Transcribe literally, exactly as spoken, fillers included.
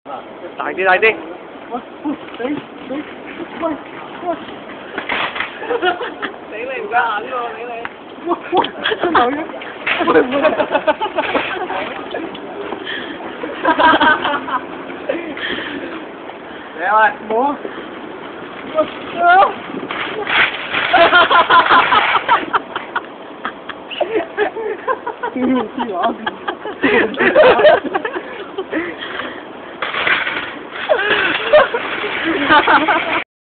大啲大啲。 喂喂，你你喂喂， 死你唔夠眼喎，死你！ 喂喂，真係嘅，喂喂。 嚟啊喂！ 冇啊！喂啊！黐話。